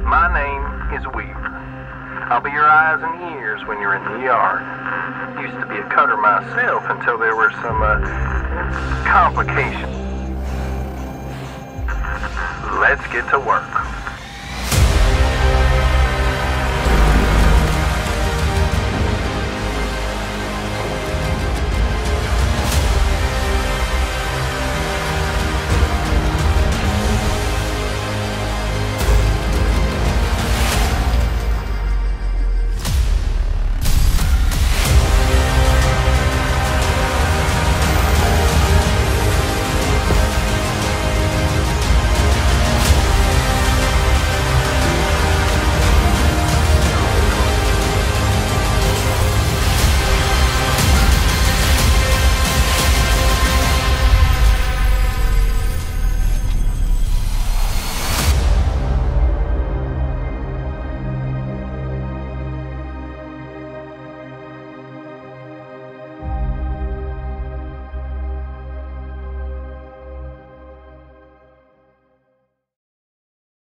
My name is Weaver. I'll be your eyes and ears when you're in the yard. Used to be a cutter myself until there were some complications. Let's get to work.